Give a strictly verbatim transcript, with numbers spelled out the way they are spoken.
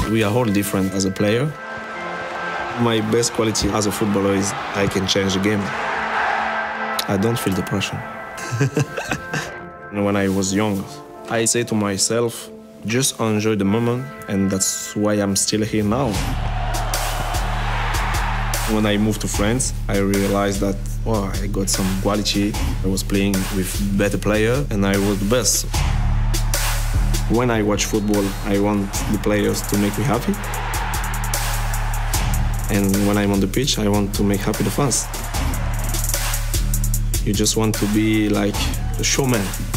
We are all different as a player. My best quality as a footballer is I can change the game. I don't feel the pressure. When I was young, I say to myself, just enjoy the moment, and that's why I'm still here now. When I moved to France, I realized that, wow, I got some quality. I was playing with better players, and I was the best. When I watch football, I want the players to make me happy. And when I'm on the pitch, I want to make happy the fans. You just want to be like a showman.